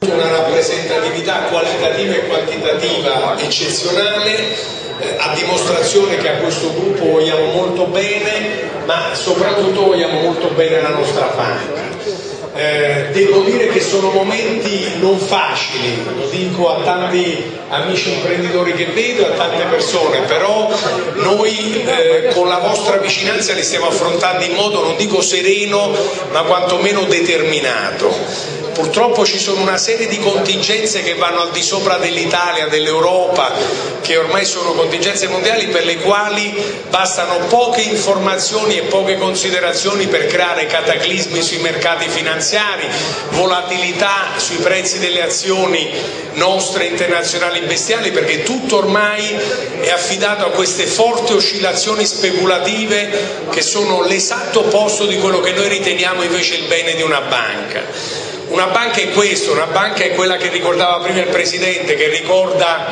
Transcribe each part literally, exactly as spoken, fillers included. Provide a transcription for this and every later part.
Una rappresentatività qualitativa e quantitativa eccezionale, eh, a dimostrazione che a questo gruppo vogliamo molto bene, ma soprattutto vogliamo molto bene la nostra banca. Eh, devo dire che sono momenti non facili, lo dico a tanti amici imprenditori che vedo, a tante persone, però noi eh, con la vostra vicinanza li stiamo affrontando in modo, non dico sereno, ma quantomeno determinato. Purtroppo ci sono una serie di contingenze che vanno al di sopra dell'Italia, dell'Europa, che ormai sono contingenze mondiali per le quali bastano poche informazioni e poche considerazioni per creare cataclismi sui mercati finanziari, volatilità sui prezzi delle azioni nostre internazionali bestiali, perché tutto ormai è affidato a queste forti oscillazioni speculative che sono l'esatto opposto di quello che noi riteniamo invece il bene di una banca. Una banca è questo, una banca è quella che ricordava prima il Presidente, che ricorda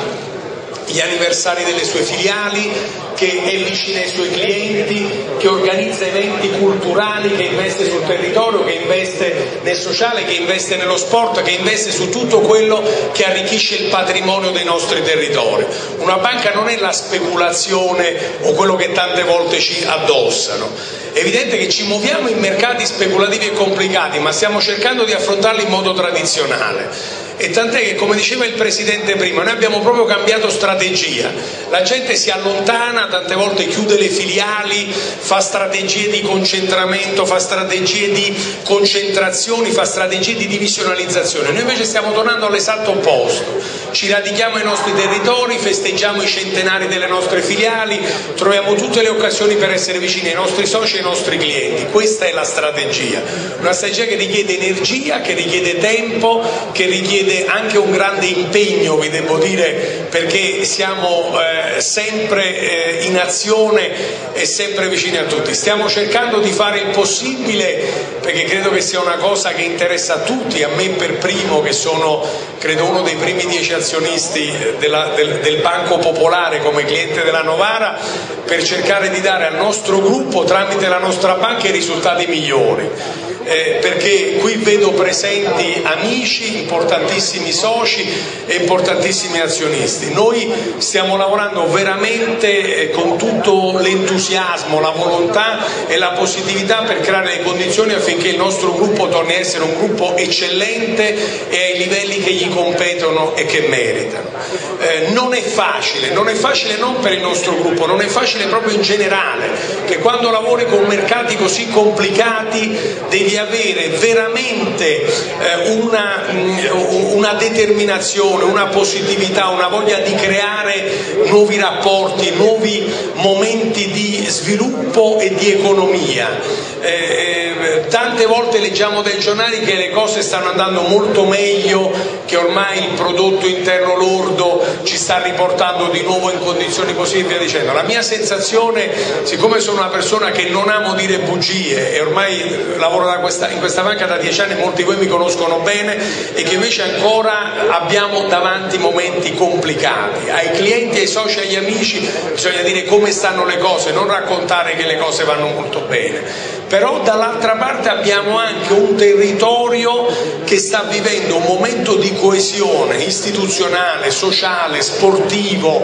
gli anniversari delle sue filiali, che è vicina ai suoi clienti, che organizza eventi culturali, che investe sul territorio, che investe nel sociale, che investe nello sport, che investe su tutto quello che arricchisce il patrimonio dei nostri territori. Una banca non è la speculazione o quello che tante volte ci addossano. È evidente che ci muoviamo in mercati speculativi e complicati, ma stiamo cercando di affrontarli in modo tradizionale. E tant'è che, come diceva il Presidente prima, noi abbiamo proprio cambiato strategia. La gente si allontana, tante volte chiude le filiali, fa strategie di concentramento, fa strategie di concentrazioni, fa strategie di divisionalizzazione. Noi invece stiamo tornando all'esatto opposto. Ci radichiamo ai nostri territori, festeggiamo i centenari delle nostre filiali, troviamo tutte le occasioni per essere vicini ai nostri soci e ai nostri clienti. Questa è la strategia. Una strategia che richiede energia, che richiede tempo, che richiede anche un grande impegno, vi devo dire, perché siamo eh, sempre eh, in azione e sempre vicini a tutti. Stiamo cercando di fare il possibile, perché credo che sia una cosa che interessa a tutti, a me per primo, che sono credo uno dei primi dieci azionisti della, del, del Banco Popolare come cliente della Novara, per cercare di dare al nostro gruppo, tramite la nostra banca, i risultati migliori. Eh, perché qui vedo presenti amici, importantissimi soci e importantissimi azionisti. Noi stiamo lavorando veramente eh, con tutto l'entusiasmo, la volontà e la positività per creare le condizioni affinché il nostro gruppo torni a essere un gruppo eccellente e ai livelli che gli competono e che meritano. Eh, non è facile, non è facile non per il nostro gruppo, non è facile proprio in generale, che quando lavori con mercati così complicati devi avere veramente eh, una, una determinazione, una positività, una voglia di creare nuovi rapporti, nuovi momenti di sviluppo e di economia. Eh, tante volte leggiamo dai giornali che le cose stanno andando molto meglio, che ormai il prodotto interno lordo ci sta riportando di nuovo in condizioni così e via dicendo. La mia sensazione, siccome sono una persona che non amo dire bugie e ormai lavoro da questa, in questa banca da dieci anni, molti di voi mi conoscono bene, e che invece ancora abbiamo davanti momenti complicati. Ai clienti, ai soci, agli amici bisogna dire come stanno le cose, non raccontare che le cose vanno molto bene. Però dall'altra parte abbiamo anche un territorio che sta vivendo un momento di coesione istituzionale, sociale, sportivo,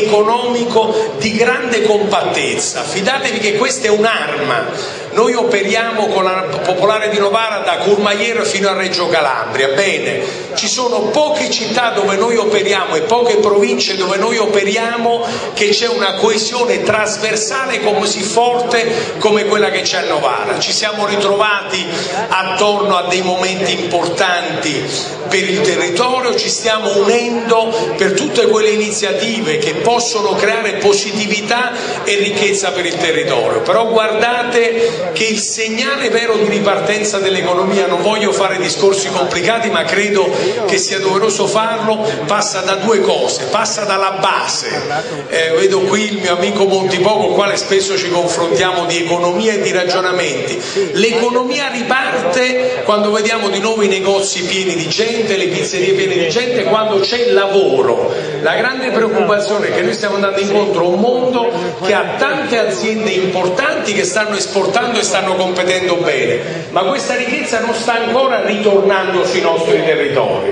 economico di grande compattezza. Fidatevi che questa è un'arma. Noi operiamo con la Popolare di Novara da Courmayeur fino a Reggio Calabria. Bene, ci sono poche città dove noi operiamo e poche province dove noi operiamo che c'è una coesione trasversale così forte come quella che c'è a Novara. Ci siamo ritrovati attorno a dei momenti importanti per il territorio, ci stiamo unendo per tutte quelle iniziative che possono creare positività e ricchezza per il territorio. Però guardate che il segnale vero di ripartenza dell'economia, non voglio fare discorsi complicati ma credo che sia doveroso farlo, passa da due cose, passa dalla base. Eh, vedo qui il mio amico Montipo, con il quale spesso ci confrontiamo di economia e di ragionamenti. L'economia riparte quando vediamo di nuovo i negozi pieni di gente, le pizzerie piene di gente, quando c'è lavoro. La grande preoccupazione è che noi stiamo andando incontro a un mondo che ha tante aziende importanti che stanno esportando e stanno competendo bene, ma questa ricchezza non sta ancora ritornando sui nostri territori.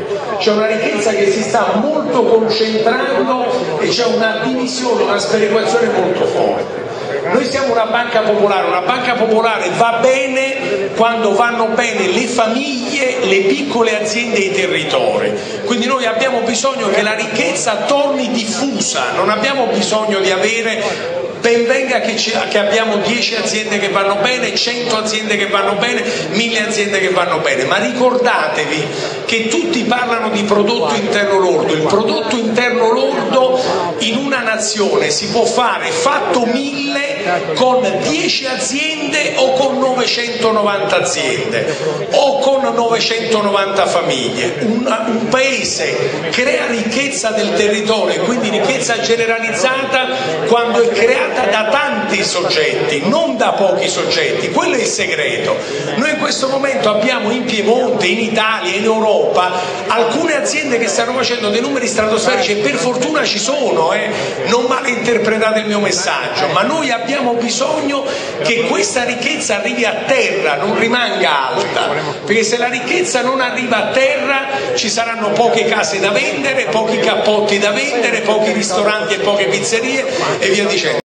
c'è una ricchezza che si sta molto concentrando e c'è una divisione, una sperequazione molto forte. Noi siamo una banca popolare, una banca popolare va bene quando vanno bene le famiglie, le piccole aziende e i territori, quindi noi abbiamo bisogno che la ricchezza torni diffusa, non abbiamo bisogno di avere ben venga che, che abbiamo dieci aziende che vanno bene, cento aziende che vanno bene, mille aziende che vanno bene, ma ricordatevi che tutti parlano di prodotto interno lordo. Il prodotto interno lordo in una nazione si può fare fatto mille con dieci aziende o con novecentonovanta aziende o con novecentonovanta famiglie. Un, un paese crea ricchezza del territorio, quindi ricchezza generalizzata, quando è creata da tanti soggetti, non da pochi soggetti. Quello è il segreto. Noi in questo momento abbiamo in Piemonte, in Italia, in Europa alcune aziende che stanno facendo dei numeri stratosferici e per fortuna ci sono, eh? Non malinterpretate il mio messaggio, ma noi abbiamo bisogno che questa ricchezza arrivi a terra, non rimanga alta, perché se la ricchezza non arriva a terra ci saranno poche case da vendere, pochi cappotti da vendere, pochi ristoranti e poche pizzerie e via dicendo.